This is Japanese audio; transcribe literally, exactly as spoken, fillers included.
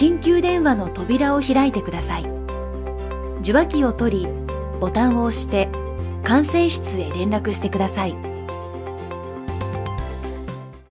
緊急電話の扉を開いてください。受話器を取り、ボタンを押して管制室へ連絡してください。